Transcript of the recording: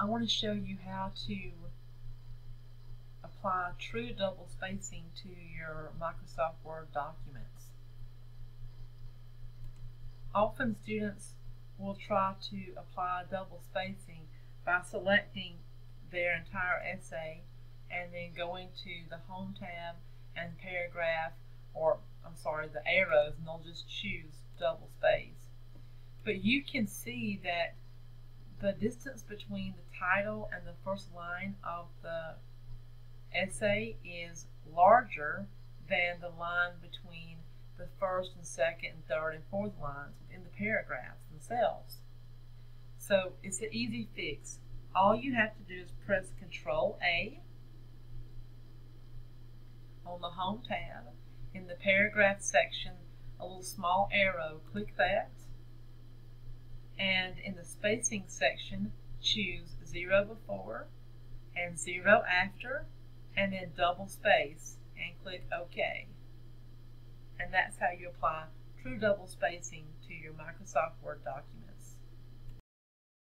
I want to show you how to apply true double spacing to your Microsoft Word documents. Often students will try to apply double spacing by selecting their entire essay and then going to the Home tab and paragraph, or the arrows, and they'll just choose double space. But you can see that the distance between the title and the first line of the essay is larger than the line between the first and second and third and fourth lines within the paragraphs themselves. So it's an easy fix. All you have to do is press Control A on the Home tab. In the paragraph section, a little small arrow, click that. And in the spacing section, choose 0 before and 0 after, and then double space, and click OK. And that's how you apply true double spacing to your Microsoft Word document.